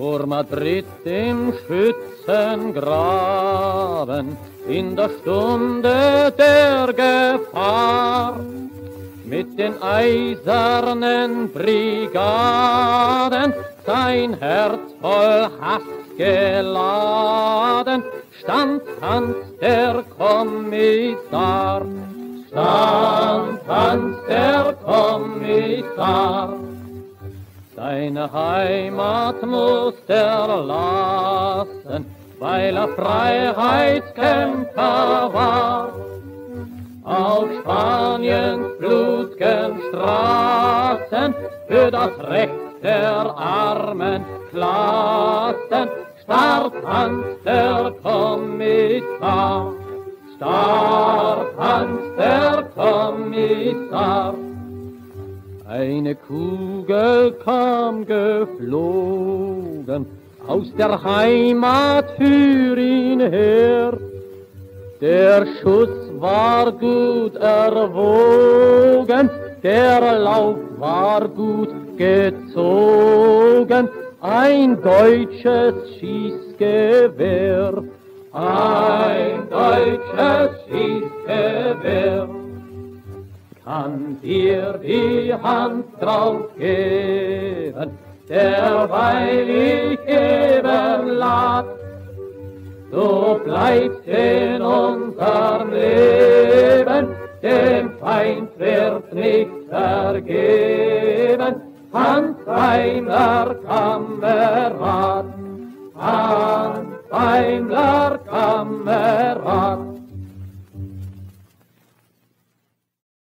Vor Madrid im Schützengraben, in der Stunde der Gefahr, mit den eisernen Brigaden, sein Herz voll Hass geladen, stand Hans der Kommissar, stand Hans der Kommissar. Seine Heimat muss er lassen, weil er Freiheitskämpfer war. Auf Spaniens blut'gen Straßen für das Recht der armen Klassen starb Hans der Kommissar, starb Hans der Kommissar. Eine Kugel kam geflogen aus der Heimat für ihn her. Der Schuss war gut erwogen, der Lauf war gut gezogen. Ein deutsches Schießgewehr, ein deutsches Schießgewehr. Kann dir die Hand drauf geben, derweil ich geben lass. So bleibt in unserem Leben, dem Feind wird nichts vergeben. Hans Beimler Kamerad, Hans Beimler Kamerad.